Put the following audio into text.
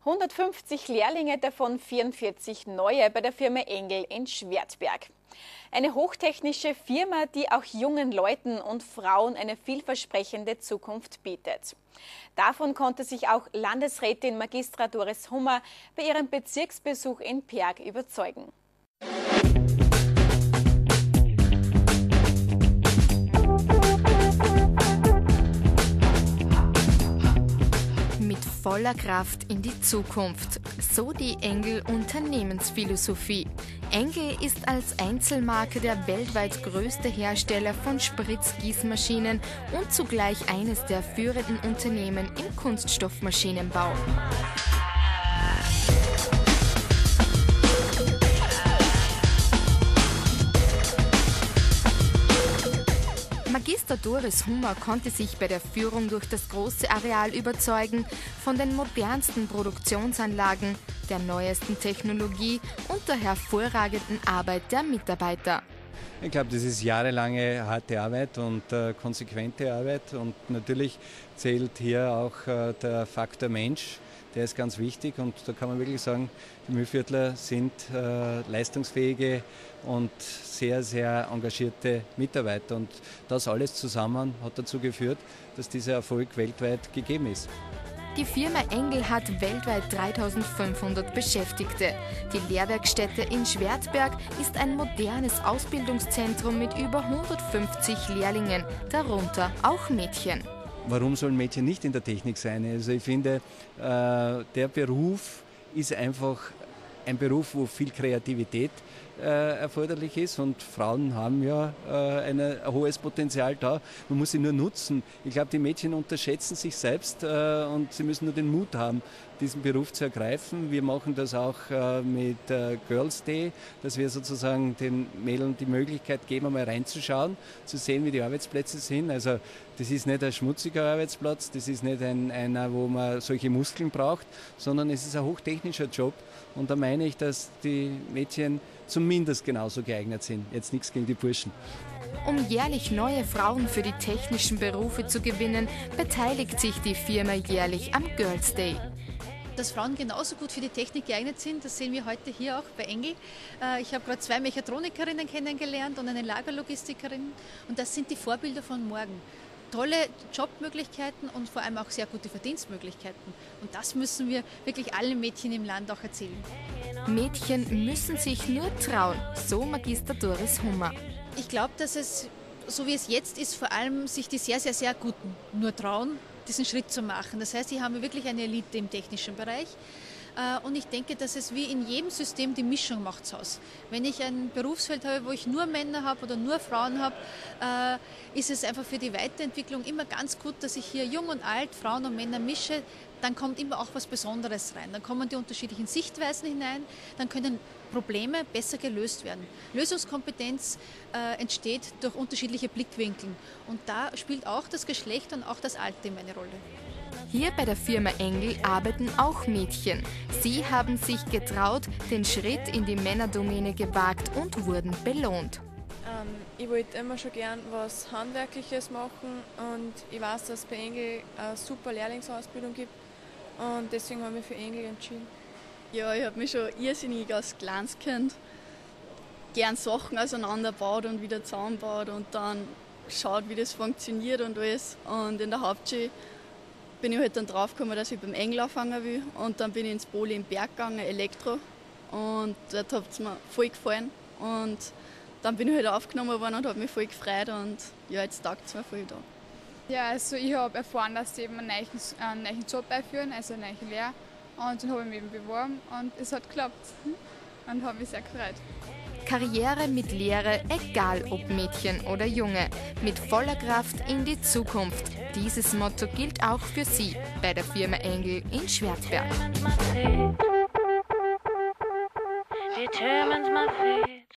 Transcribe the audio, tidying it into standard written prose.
150 Lehrlinge, davon 44 neue bei der Firma Engel in Schwertberg. Eine hochtechnische Firma, die auch jungen Leuten und Frauen eine vielversprechende Zukunft bietet. Davon konnte sich auch Landesrätin Magistra Doris Hummer bei ihrem Bezirksbesuch in Perg überzeugen. Voller Kraft in die Zukunft, so die Engel Unternehmensphilosophie. Engel ist als Einzelmarke der weltweit größte Hersteller von Spritzgießmaschinen und zugleich eines der führenden Unternehmen im Kunststoffmaschinenbau. Magister Doris Hummer konnte sich bei der Führung durch das große Areal überzeugen von den modernsten Produktionsanlagen, der neuesten Technologie und der hervorragenden Arbeit der Mitarbeiter. Ich glaube, das ist jahrelange harte Arbeit und konsequente Arbeit und natürlich zählt hier auch der Faktor Mensch. Der ist ganz wichtig und da kann man wirklich sagen, die Mühlviertler sind leistungsfähige und sehr, sehr engagierte Mitarbeiter. Und das alles zusammen hat dazu geführt, dass dieser Erfolg weltweit gegeben ist. Die Firma Engel hat weltweit 3500 Beschäftigte. Die Lehrwerkstätte in Schwertberg ist ein modernes Ausbildungszentrum mit über 150 Lehrlingen, darunter auch Mädchen. Warum sollen Mädchen nicht in der Technik sein? Also ich finde, der Beruf ist einfach ein Beruf, wo viel Kreativität erforderlich ist und Frauen haben ja ein hohes Potenzial da. Man muss sie nur nutzen. Ich glaube, die Mädchen unterschätzen sich selbst und sie müssen nur den Mut haben, diesen Beruf zu ergreifen. Wir machen das auch mit Girls Day, dass wir sozusagen den Mädels die Möglichkeit geben, einmal reinzuschauen, zu sehen, wie die Arbeitsplätze sind. Also das ist nicht ein schmutziger Arbeitsplatz, das ist nicht einer, wo man solche Muskeln braucht, sondern es ist ein hochtechnischer Job. Und da meine ich, dass die Mädchen zumindest genauso geeignet sind. Jetzt nichts gegen die Burschen. Um jährlich neue Frauen für die technischen Berufe zu gewinnen, beteiligt sich die Firma jährlich am Girls Day. Dass Frauen genauso gut für die Technik geeignet sind, das sehen wir heute hier auch bei Engel. Ich habe gerade 2 Mechatronikerinnen kennengelernt und eine Lagerlogistikerin und das sind die Vorbilder von morgen. Tolle Jobmöglichkeiten und vor allem auch sehr gute Verdienstmöglichkeiten. Und das müssen wir wirklich allen Mädchen im Land auch erzählen. Mädchen müssen sich nur trauen, so Magister Doris Hummer. Ich glaube, dass es, so wie es jetzt ist, vor allem sich die sehr, sehr, sehr Guten nur trauen, diesen Schritt zu machen. Das heißt, hier haben wir wirklich eine Elite im technischen Bereich. Und ich denke, dass es wie in jedem System die Mischung macht's aus. Wenn ich ein Berufsfeld habe, wo ich nur Männer habe oder nur Frauen habe, ist es einfach für die Weiterentwicklung immer ganz gut, dass ich hier jung und alt, Frauen und Männer mische. Dann kommt immer auch was Besonderes rein. Dann kommen die unterschiedlichen Sichtweisen hinein, dann können Probleme besser gelöst werden. Lösungskompetenz entsteht durch unterschiedliche Blickwinkel. Und da spielt auch das Geschlecht und auch das Alter immer eine Rolle. Hier bei der Firma Engel arbeiten auch Mädchen. Sie haben sich getraut, den Schritt in die Männerdomäne gewagt und wurden belohnt. Ich wollte immer schon gern was Handwerkliches machen und ich weiß, dass es bei Engel eine super Lehrlingsausbildung gibt und deswegen habe ich mich für Engel entschieden. Ja, ich habe mich schon irrsinnig als kleines Kind gern Sachen auseinanderbaut und wieder zusammenbaut und dann geschaut, wie das funktioniert und alles. Und in der Hauptschule bin ich halt dann draufgekommen, dass ich beim Engel anfangen will. Und dann bin ich ins Poli im Berg gegangen, Elektro. Und dort hat es mir voll gefallen. Und dann bin ich halt aufgenommen worden und habe mich voll gefreut. Und ja, jetzt taugt es mir voll da. Ja, also ich habe erfahren, dass sie eben einen neuen Job einführen, also eine neue Lehre. Und dann habe ich mich eben beworben und es hat geklappt. Und habe mich sehr gefreut. Karriere mit Lehre, egal ob Mädchen oder Junge, mit voller Kraft in die Zukunft. Dieses Motto gilt auch für Sie bei der Firma Engel in Schwertberg. Determines my fate.